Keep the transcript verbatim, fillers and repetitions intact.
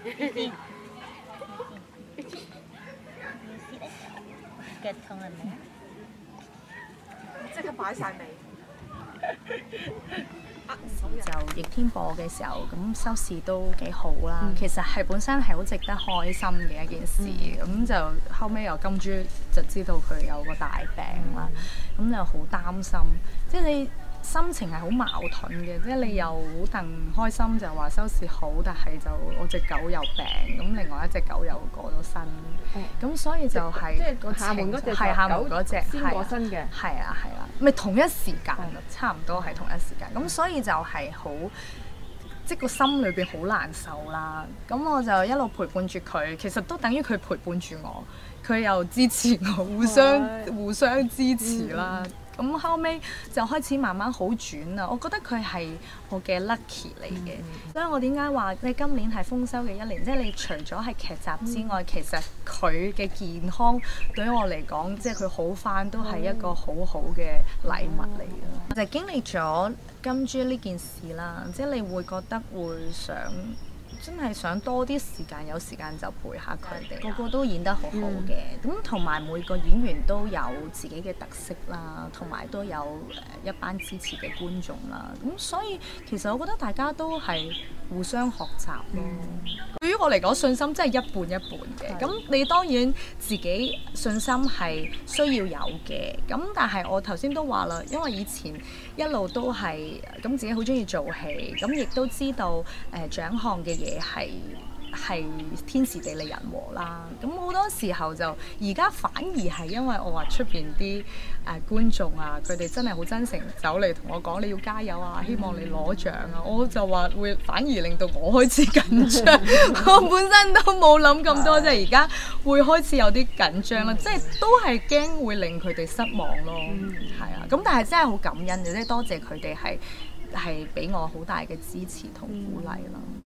腳痛係咪？ 即刻擺晒尾。 就逆天播嘅時候，咁收視都幾好啦。 嗯、 其實係本身係好值得開心嘅一件事。咁、嗯、就後尾由金豬就知道佢有個大病啦，咁、嗯、就好擔心。即係你心情係好矛盾嘅，即係你又好戥開心就話收視好，但係就我隻狗有病，咁另外一隻狗又過咗身，咁、嗯、所以就係、是、個廈門嗰隻係廈門嗰隻先過身嘅， 係啊係啦，咪、啊、同一時間啊，差唔多係同一時間，咁所以就係好即係個心裏邊好難受啦。咁我就一路陪伴住佢，其實都等於佢陪伴住我，佢又支持我，互相、哎、互相支持啦。嗯咁後尾就開始慢慢好轉啦，我覺得佢係我嘅 lucky 嚟嘅，嗯、所以我點解話你今年係豐收嘅一年？即係你除咗係劇集之外，嗯、其實佢嘅健康對於我嚟講，即係佢好返都係一個好好嘅禮物嚟嘅。嗯、就經歷咗金豬呢件事啦，即係你會覺得會想。真係想多啲時間，有時間就陪下佢哋。個個都演得好好嘅，咁同埋每個演員都有自己嘅特色啦，同埋都有誒一班支持嘅觀眾啦。咁所以其實我覺得大家都係互相學習咯。嗯、對於我嚟講，信心真係一半一半嘅。咁的你當然自己信心係需要有嘅。咁但係我頭先都話啦，因為以前一路都係咁自己好中意做戲，咁亦都知道誒、呃、獎項嘅嘢。係係天時地利人和啦，咁好多時候就而家反而係因為我話出邊啲誒觀眾啊，佢哋真係好真誠走嚟同我講你要加油啊，希望你攞獎啊，我就話會反而令到我開始緊張，我本身都冇諗咁多，即係而家會開始有啲緊張啦，即係都係驚會令佢哋失望咯，係啊，咁但係真係好感恩嘅，即係多謝佢哋係係俾我好大嘅支持同鼓勵啦。